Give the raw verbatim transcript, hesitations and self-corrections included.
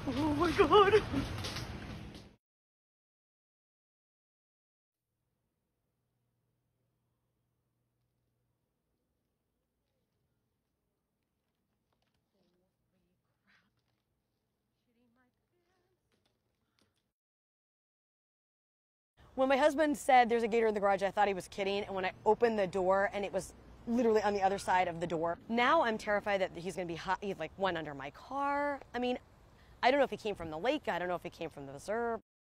Oh my God. When my husband said there's a gator in the garage, I thought he was kidding. And when I opened the door and it was literally on the other side of the door, now I'm terrified that he's going to be hot. He's like one under my car. I mean, I don't know if he came from the lake. I don't know if he came from the reserve.